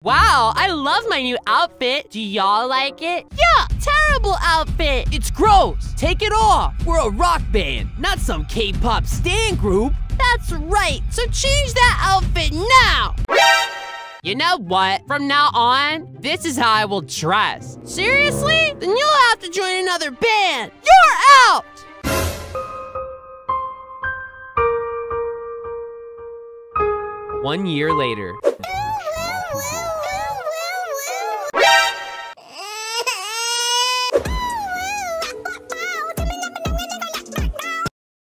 Wow, I love my new outfit. Do y'all like it? Yeah, terrible outfit. It's gross. Take it off. We're a rock band, not some K-pop stan group. That's right, so change that outfit now. You know what? From now on, this is how I will dress. Seriously? Then you'll have to join another band. You're out! One year later.